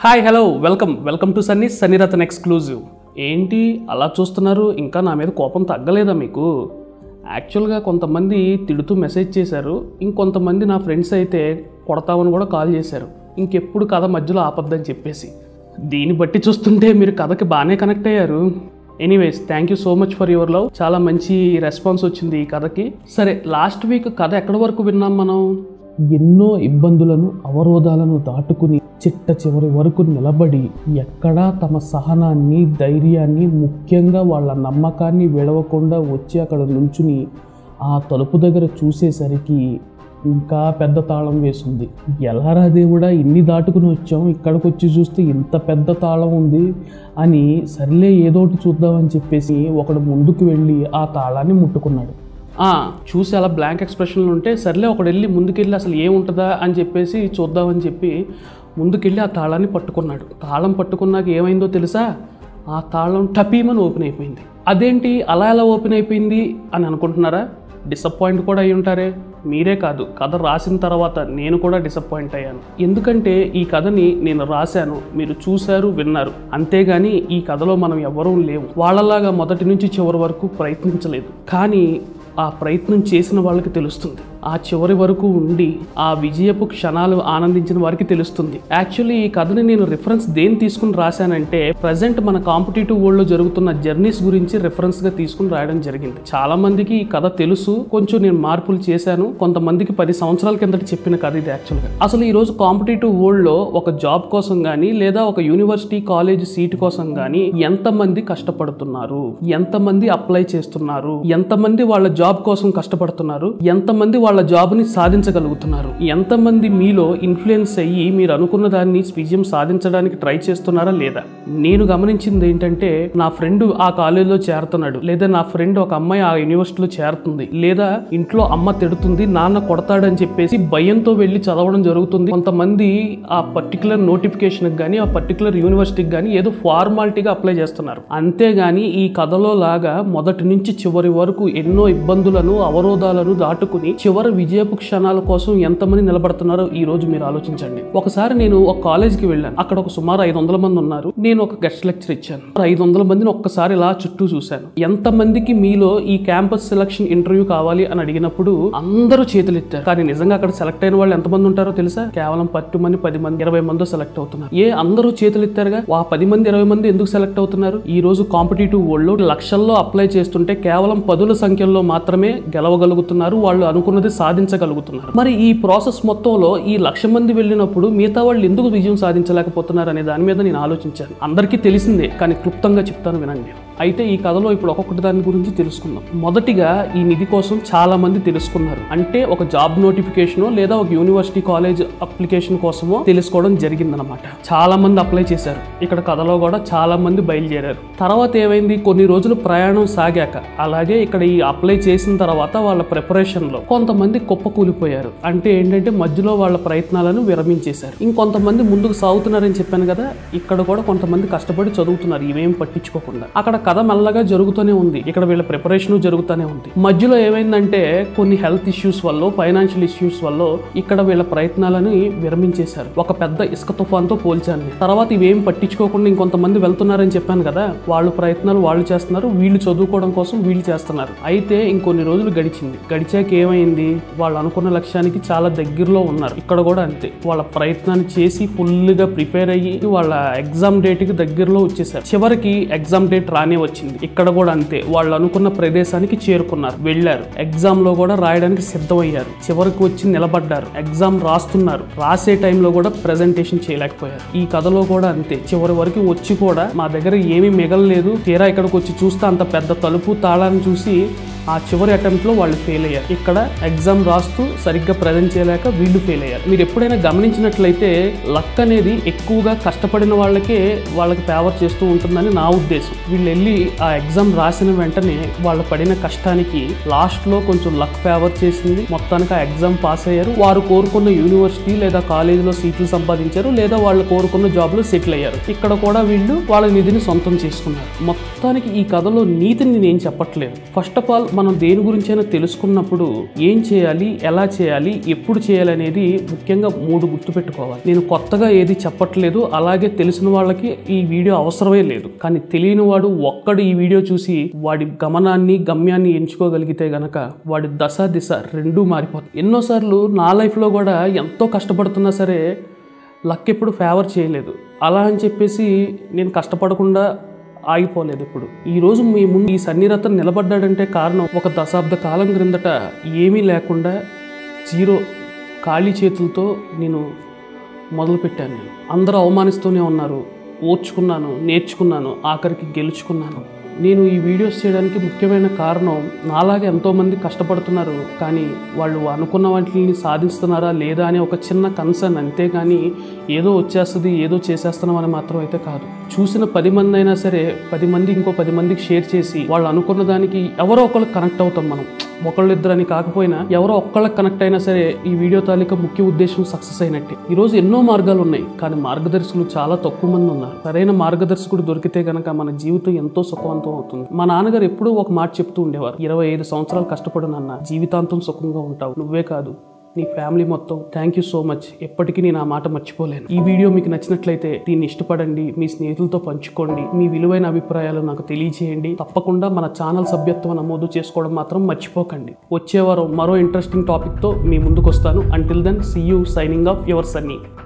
Hi hello welcome to Sunny Rathan exclusive. ఏంటి అలా చూస్తున్నారు? ఇంకా నా మీద కోపం తగ్గలేదా మీకు? యాక్చువల్గా కొంతమంది తిడుతూ మెసేజ్ చేశారు, ఇంకొంతమంది నా ఫ్రెండ్స్ అయితే కొడతామని కూడా కాల్ చేశారు, ఇంకెప్పుడు కథ మధ్యలో ఆపద్దని చెప్పేసి. దీన్ని బట్టి చూస్తుంటే మీరు కథకి బాగానే కనెక్ట్ అయ్యారు. Anyways, thank you so much for your love. చాలా మంచి రెస్పాన్స్ వచ్చింది ఈ కథకి. సరే, లాస్ట్ వీక్ కథ ఎక్కడి వరకు విన్నాం మనం? ఎన్నో ఇబ్బందులను అవరోధాలను దాటుకుని చిట్ట చివరి వరకు నిలబడి ఎక్కడా తమ సహనాన్ని, ధైర్యాన్ని, ముఖ్యంగా వాళ్ళ నమ్మకాన్ని విడవకుండా వచ్చి అక్కడ నుంచుని ఆ తలుపు దగ్గర చూసేసరికి ఇంకా పెద్ద తాళం వేసింది. ఎలారా దేవుడా, ఇన్ని దాటుకుని వచ్చాం, ఇక్కడికి వచ్చి చూస్తే ఇంత పెద్ద తాళం ఉంది అని సర్లే ఏదోటి చూద్దామని చెప్పేసి ఒకడు ముందుకు వెళ్ళి ఆ తాళాన్ని ముట్టుకున్నాడు. చూసి అలా బ్లాంక్ ఎక్స్ప్రెషన్లు ఉంటే సర్లే ఒకడు వెళ్ళి ముందుకెళ్ళి అసలు ఏముంటుందా అని చెప్పేసి చూద్దామని చెప్పి ముందుకెళ్ళి ఆ తాళాన్ని పట్టుకున్నాడు. తాళం పట్టుకున్నాక ఏమైందో తెలుసా? ఆ తాళం టపీమని ఓపెన్ అయిపోయింది. అదేంటి అలా ఎలా ఓపెన్ అయిపోయింది అని అనుకుంటున్నారా? డిసప్పాయింట్ కూడా అయి ఉంటారే. మీరే కాదు, కథ రాసిన తర్వాత నేను కూడా డిసప్పాయింట్ అయ్యాను. ఎందుకంటే ఈ కథని నేను రాశాను, మీరు చూశారు, విన్నారు, అంతేగాని ఈ కథలో మనం ఎవ్వరూ లేవు. వాళ్ళలాగా మొదటి నుంచి చివరి వరకు ప్రయత్నించలేదు. కానీ ఆ ప్రయత్నం చేసిన వాళ్ళకి తెలుస్తుంది, ఆ చివరి వరకు ఉండి ఆ విజయపు క్షణాలు ఆనందించిన వారికి తెలుస్తుంది. యాక్చువల్లీ ఈ కథని నేను రిఫరెన్స్ దేని తీసుకుని రాశానంటే, ప్రజెంట్ మన కాంపిటేటివ్ వరల్డ్లో జరుగుతున్న జర్నీస్ గురించి రిఫరెన్స్గా తీసుకుని రాయడం జరిగింది. చాలా మందికి ఈ కథ తెలుసు, కొంచెం నేను మార్పులు చేశాను. కొంతమందికి 10 సంవత్సరాల కిందట చెప్పిన కథ ఇది. యాక్చువల్గా అసలు ఈరోజు కాంపిటేటివ్ వరల్డ్లో ఒక జాబ్ కోసం కానీ లేదా ఒక యూనివర్సిటీ కాలేజ్ సీట్ కోసం కానీ ఎంతమంది కష్టపడుతున్నారు, ఎంతమంది అప్లై చేస్తున్నారు, ఎంతమంది వాళ్ళ జాబ్ కోసం కష్టపడుతున్నారు, ఎంతమంది వాళ్ళ జాబ్ని సాధించగలుగుతున్నారు, ఎంతమంది మీలో ఇన్ఫ్లుయెన్స్ అయ్యి మీరు అనుకున్న దాన్ని విజయం సాధించడానికి ట్రై చేస్తున్నారా లేదా? నేను గమనించింది ఏంటంటే, నా ఫ్రెండ్ ఆ కాలేజీలో చేరుతున్నాడు, లేదా నా ఫ్రెండ్ ఒక అమ్మాయి ఆ యూనివర్సిటీలో చేరుతుంది, లేదా ఇంట్లో అమ్మ తిడుతుంది, నాన్న కొడతాడని చెప్పేసి భయంతో వెళ్ళి చదవడం జరుగుతుంది. కొంతమంది ఆ పర్టికులర్ నోటిఫికేషన్కి కానీ ఆ పర్టికులర్ యూనివర్సిటీకి కానీ ఏదో ఫార్మాలిటీగా అప్లై చేస్తున్నారు. అంతేగాని ఈ కథలో లాగా మొదటి నుంచి చివరి వరకు ఎన్నో ఇబ్బందులను, అవరోధాలను దాటుకుని చివరి విజయపు క్షణాల కోసం ఎంతమంది నిలబడుతున్నారో ఈ రోజు మీరు ఆలోచించండి. ఒకసారి నేను ఒక కాలేజ్కి వెళ్ళాను. అక్కడ ఒక సుమారు 500 మంది ఉన్నారు. నేను ఒక గెస్ట్ లెక్చర్ ఇచ్చాను. 500 మందిని ఒక్కసారి ఇలా చుట్టూ చూశాను. ఎంతమందికి మీలో ఈ క్యాంపస్ సెలక్షన్ ఇంటర్వ్యూ కావాలి అని అడిగినప్పుడు అందరూ చేతులు ఎత్తారు. కానీ నిజంగా అక్కడ సెలెక్ట్ అయిన వాళ్ళు ఎంతమంది ఉంటారో తెలుసా? కేవలం 10 మంది, 10 మంది, 20 మంది సెలెక్ట్ అవుతున్నారు. అందరూ చేతులు ఎత్తారుగా? ఆ 10 మంది, 20 మంది ఎందుకు సెలెక్ట్ అవుతున్నారు? ఈ రోజు కాంపిటేటివ్ వరల్డ్ లో లక్షల్లో అప్లై చేస్తుంటే కేవలం 10ల సంఖ్యలో మాత్రమే గెలవగలుగుతున్నారు, వాళ్ళు అనుకున్నది సాధించగలుగుతున్నారు. మరి ఈ ప్రాసెస్ మొత్తంలో ఈ 1,00,000 మంది వెళ్ళినప్పుడు మిగతా వాళ్ళు ఎందుకు విజయం సాధించలేకపోతున్నారు అనే దాని మీద నేను ఆలోచించాను. అందరికీ తెలిసిందే, కానీ క్లుప్తంగా చెప్తాను వినండి. అయితే ఈ కథలో ఇప్పుడు ఒక్కొక్కటి దాని గురించి తెలుసుకుందాం. మొదటిగా ఈ నిధి కోసం చాలా మంది తెలుసుకున్నారు. అంటే ఒక జాబ్ నోటిఫికేషన్ లేదా ఒక యూనివర్సిటీ కాలేజ్ అప్లికేషన్ కోసమో తెలుసుకోవడం జరిగిందనమాట. చాలా మంది అప్లై చేశారు. ఇక్కడ కథలో కూడా చాలా మంది బయలుదేరారు. తర్వాత ఏమైంది? కొన్ని రోజులు ప్రయాణం సాగాక, అలాగే ఇక్కడ ఈ అప్లై చేసిన తర్వాత వాళ్ళ ప్రిపరేషన్ లో కొంతమంది కుప్పకూలిపోయారు. అంటే ఏంటంటే మధ్యలో వాళ్ళ ప్రయత్నాలను విరమించేశారు. ఇంకొంతమంది ముందుకు సాగుతున్నారని చెప్పాను కదా, ఇక్కడ కూడా కొంతమంది కష్టపడి చదువుతున్నారు, ఇవేం పట్టించుకోకుండా. అక్కడ కథ మెల్లగా జరుగుతూనే ఉంది. ఇక్కడ వీళ్ళ ప్రిపరేషన్ జరుగుతూనే ఉంది. మధ్యలో ఏమైందంటే కొన్ని హెల్త్ ఇష్యూస్ వల్ల, ఫైనాన్షియల్ ఇష్యూస్ వల్ల ఇక్కడ వీళ్ళ ప్రయత్నాలను విరమించేశారు. ఒక పెద్ద ఇసుక తుఫాన్తో పోల్చాను. తర్వాత ఇవేం పట్టించుకోకుండా ఇంకొంతమంది వెళ్తున్నారని చెప్పాను కదా, వాళ్ళు ప్రయత్నాలు వాళ్ళు చేస్తున్నారు, వీళ్ళు చదువుకోవడం కోసం వీళ్ళు చేస్తున్నారు. అయితే ఇంకొన్ని రోజులు గడిచింది. గడిచాక ఏమైంది? వాళ్ళు అనుకున్న లక్ష్యానికి చాలా దగ్గరలో ఉన్నారు. ఇక్కడ కూడా అంతే, వాళ్ళ ప్రయత్నాన్ని చేసి ఫుల్గా ప్రిపేర్ అయ్యి వాళ్ళ ఎగ్జామ్ డేట్కి దగ్గరలో వచ్చేసారు. చివరికి ఎగ్జామ్ డేట్ రాని వచ్చింది. ఇక్కడ కూడా అంతే, వాళ్ళు అనుకున్న ప్రదేశానికి చేరుకున్నారు, వెళ్ళారు, ఎగ్జామ్ లో కూడా రాయడానికి సిద్ధమయ్యారు, చివరికి వచ్చి నిలబడ్డారు, ఎగ్జామ్ రాస్తున్నారు. రాసే టైంలో కూడా ప్రెజెంటేషన్ చేయలేకపోయారు. ఈ కథలో కూడా అంతే, చివరి వరకు వచ్చి కూడా మా దగ్గర ఏమీ మిగలలేదు, తీరా ఇక్కడికి వచ్చి చూస్తే అంత పెద్ద తలుపు తాళాన్ని చూసి ఆ చివరి అటెంప్ట్లో వాళ్ళు ఫెయిల్ అయ్యారు. ఇక్కడ ఎగ్జామ్ రాస్తూ సరిగ్గా ప్రజెంట్ చేయలేక వీళ్ళు ఫెయిల్ అయ్యారు. మీరు ఎప్పుడైనా గమనించినట్లయితే లక్ అనేది ఎక్కువగా కష్టపడిన వాళ్ళకి ఫేవర్ చేస్తూ ఉంటుందని నా ఉద్దేశం. వీళ్ళు వెళ్ళి ఆ ఎగ్జామ్ రాసిన వెంటనే వాళ్ళు పడిన కష్టానికి లాస్ట్లో కొంచెం లక్ ఫేవర్ చేసింది. మొత్తానికి ఆ ఎగ్జామ్ పాస్ అయ్యారు. వారు కోరుకున్న యూనివర్సిటీ లేదా కాలేజీలో సీట్లు సంపాదించారు, లేదా వాళ్ళు కోరుకున్న జాబ్లో సెటిల్ అయ్యారు. ఇక్కడ కూడా వీళ్ళు వాళ్ళ నిధిని సొంతం చేసుకున్నారు. మొత్తానికి ఈ కథలో నీతిని నేను చెప్పట్లేదు. ఫస్ట్ ఆఫ్ ఆల్ మనం దేని గురించైనా తెలుసుకున్నప్పుడు ఏం చేయాలి, ఎలా చేయాలి, ఎప్పుడు చేయాలి అనేది ముఖ్యంగా 3 గుర్తుపెట్టుకోవాలి. నేను కొత్తగా ఏది చెప్పట్లేదు, అలాగే తెలిసిన వాళ్ళకి ఈ వీడియో అవసరమే లేదు. కానీ తెలియని వాడు ఒక్కడు ఈ వీడియో చూసి వాడి గమనాన్ని, గమ్యాన్ని ఎంచుకోగలిగితే గనక వాడి దశ దిశ రెండూ మారిపోతాయి. ఎన్నోసార్లు నా లైఫ్లో కూడా ఎంతో కష్టపడుతున్నా సరే లక్ ఎప్పుడు ఫేవర్ చేయలేదు. అలా అని చెప్పేసి నేను కష్టపడకుండా ఆగిపోలేదు. ఇప్పుడు ఈరోజు మీ ముందు ఈ సన్నిరత్నం నిలబడ్డాడంటే కారణం ఒక దశాబ్ద కాలం క్రిందట ఏమీ లేకుండా జీరో ఖాళీ చేతులతో నేను మొదలుపెట్టాను. అందరూ అవమానిస్తూనే ఉన్నారు, ఓర్చుకున్నాను, నేర్చుకున్నాను, ఆఖరికి గెలుచుకున్నాను. నేను ఈ వీడియోస్ చేయడానికి ముఖ్యమైన కారణం నాలాగే ఎంతోమంది కష్టపడుతున్నారు, కానీ వాళ్ళు అనుకున్న వాటిని సాధిస్తున్నారా లేదా అనే ఒక చిన్న కన్సర్న్, అంతేగాని ఏదో వచ్చేస్తుంది ఏదో చేసేస్తున్నాం అని మాత్రం అయితే కాదు. చూసిన 10 మంది అయినా సరే 10 మంది ఇంకో 10 మందికి షేర్ చేసి వాళ్ళు అనుకున్న దానికి ఎవరో ఒకళ్ళకి కనెక్ట్ అవుతాం. మనం ఒకళ్ళిద్దరని కాకపోయినా ఎవరో ఒక్కళ్ళకి కనెక్ట్ అయినా సరే ఈ వీడియో తాలూకా ముఖ్య ఉద్దేశం సక్సెస్ అయినట్టే. ఈరోజు ఎన్నో మార్గాలు ఉన్నాయి, కానీ మార్గదర్శకులు చాలా తక్కువ మంది ఉన్నారు. సరైన మార్గదర్శకుడు దొరికితే గనక మన జీవితం ఎంతో సుఖవంతం అవుతుంది. మా నాన్నగారు ఎప్పుడూ ఒక మాట చెప్తూ ఉండేవారు, 25 సంవత్సరాలు కష్టపడు నాన్న, జీవితాంతం సుఖంగా ఉంటావు, నువ్వే కాదు నీ ఫ్యామిలీ మొత్తం. Thank you so much. ఎప్పటికీ నేను ఆ మాట మర్చిపోలేను. ఈ వీడియో మీకు నచ్చినట్లయితే దీన్ని ఇష్టపడండి, మీ స్నేహితులతో పంచుకోండి, మీ విలువైన అభిప్రాయాలు నాకు తెలియజేయండి. తప్పకుండా మన ఛానల్ సభ్యత్వం నమోదు చేసుకోవడం మాత్రం మర్చిపోకండి. వచ్చే వారం మరో ఇంట్రెస్టింగ్ టాపిక్తో మీ ముందుకు వస్తాను. Until then see you, signing off your Sunny.